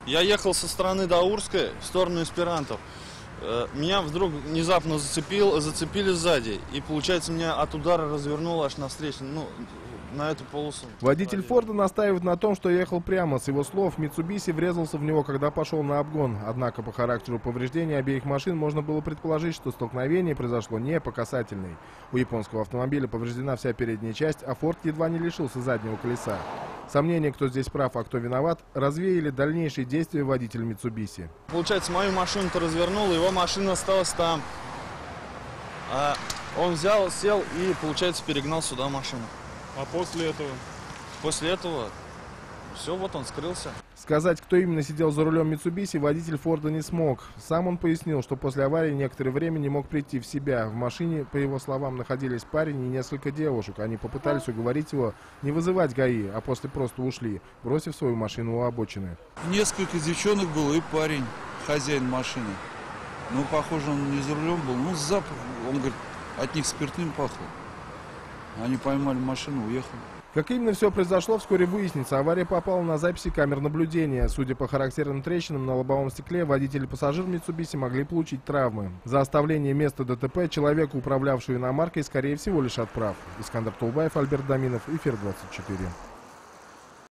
Я ехал со стороны Даурской в сторону Эсперантов. Меня вдруг внезапно зацепили сзади. И, получается, меня от удара развернуло аж навстречу, на эту полосу. Водитель Форда настаивает на том, что ехал прямо. С его слов, Митсубиси врезался в него, когда пошел на обгон. Однако по характеру повреждений обеих машин можно было предположить, что столкновение произошло не по касательной. У японского автомобиля повреждена вся передняя часть, а Форд едва не лишился заднего колеса. Сомнения, кто здесь прав, а кто виноват, развеяли дальнейшие действия водителя Митсубиси. Получается, мою машину-то развернул, его машина осталась там. А он взял, сел и, получается, перегнал сюда машину. А после этого? После этого все, вот он скрылся. Сказать, кто именно сидел за рулем Митсубиси, водитель Форда не смог. Сам он пояснил, что после аварии некоторое время не мог прийти в себя. В машине, по его словам, находились парень и несколько девушек. Они попытались уговорить его не вызывать ГАИ, а после просто ушли, бросив свою машину у обочины. Несколько девчонок было и парень, хозяин машины. Ну, похоже, он не за рулем был. Ну, запах, он говорит, от них спиртным пахло. Они поймали машину, уехали. Как именно все произошло, вскоре выяснится. Авария попала на записи камер наблюдения. Судя по характерным трещинам на лобовом стекле, водитель и пассажир Митсубиси могли получить травмы. За оставление места ДТП человеку, управлявшего иномаркой, скорее всего, лишат прав. Искандер Тулбаев, Альберт Даминов, Эфир 24.